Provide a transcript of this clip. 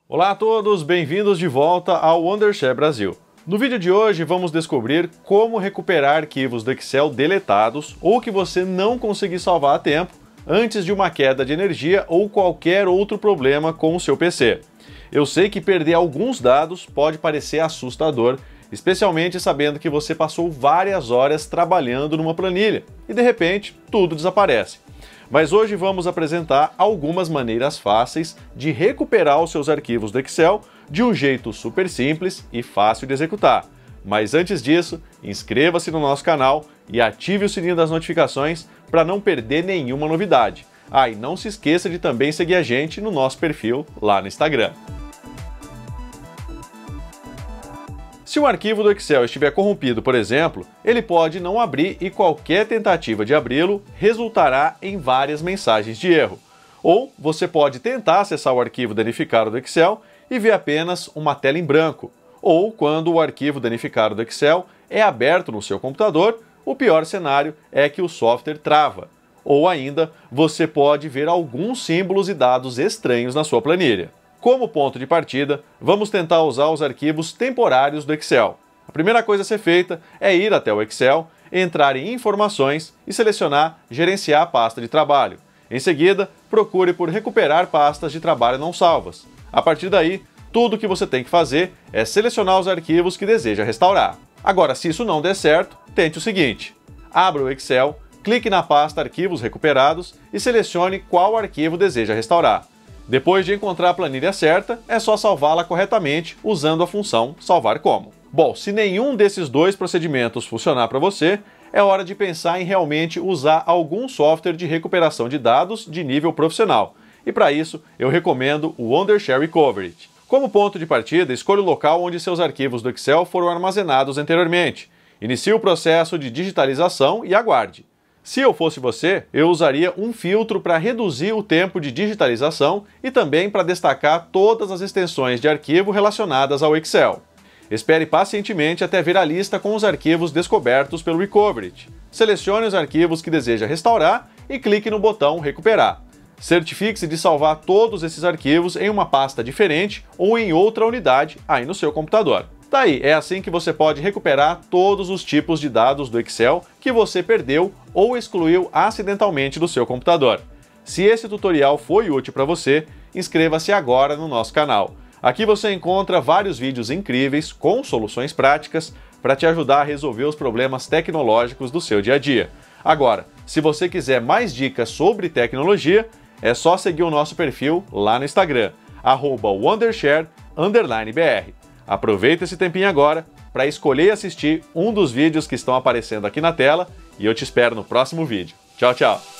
Olá a todos, bem-vindos de volta ao Wondershare Brasil. No vídeo de hoje vamos descobrir como recuperar arquivos do Excel deletados ou que você não conseguir salvar a tempo antes de uma queda de energia ou qualquer outro problema com o seu PC. Eu sei que perder alguns dados pode parecer assustador, especialmente sabendo que você passou várias horas trabalhando numa planilha e de repente tudo desaparece. Mas hoje vamos apresentar algumas maneiras fáceis de recuperar os seus arquivos do Excel de um jeito super simples e fácil de executar. Mas antes disso, inscreva-se no nosso canal e ative o sininho das notificações para não perder nenhuma novidade. E não se esqueça de também seguir a gente no nosso perfil lá no Instagram. Se um arquivo do Excel estiver corrompido, por exemplo, ele pode não abrir e qualquer tentativa de abri-lo resultará em várias mensagens de erro. Ou você pode tentar acessar o arquivo danificado do Excel e ver apenas uma tela em branco. Ou quando o arquivo danificado do Excel é aberto no seu computador, o pior cenário é que o software trava. Ou ainda, você pode ver alguns símbolos e dados estranhos na sua planilha. Como ponto de partida, vamos tentar usar os arquivos temporários do Excel. A primeira coisa a ser feita é ir até o Excel, entrar em Informações e selecionar Gerenciar a pasta de trabalho. Em seguida, procure por Recuperar pastas de trabalho não salvas. A partir daí, tudo o que você tem que fazer é selecionar os arquivos que deseja restaurar. Agora, se isso não der certo, tente o seguinte: abra o Excel, clique na pasta Arquivos Recuperados e selecione qual arquivo deseja restaurar. Depois de encontrar a planilha certa, é só salvá-la corretamente usando a função Salvar Como. Bom, se nenhum desses dois procedimentos funcionar para você, é hora de pensar em realmente usar algum software de recuperação de dados de nível profissional. E para isso, eu recomendo o Wondershare Recovery. Como ponto de partida, escolha o local onde seus arquivos do Excel foram armazenados anteriormente. Inicie o processo de digitalização e aguarde. Se eu fosse você, eu usaria um filtro para reduzir o tempo de digitalização e também para destacar todas as extensões de arquivo relacionadas ao Excel. Espere pacientemente até ver a lista com os arquivos descobertos pelo Recovery. Selecione os arquivos que deseja restaurar e clique no botão Recuperar. Certifique-se de salvar todos esses arquivos em uma pasta diferente ou em outra unidade aí no seu computador. Daí, é assim que você pode recuperar todos os tipos de dados do Excel que você perdeu ou excluiu acidentalmente do seu computador. Se esse tutorial foi útil para você, inscreva-se agora no nosso canal. Aqui você encontra vários vídeos incríveis com soluções práticas para te ajudar a resolver os problemas tecnológicos do seu dia a dia. Agora, se você quiser mais dicas sobre tecnologia, é só seguir o nosso perfil lá no Instagram, @wondershare_br. Aproveita esse tempinho agora para escolher e assistir um dos vídeos que estão aparecendo aqui na tela e eu te espero no próximo vídeo. Tchau, tchau!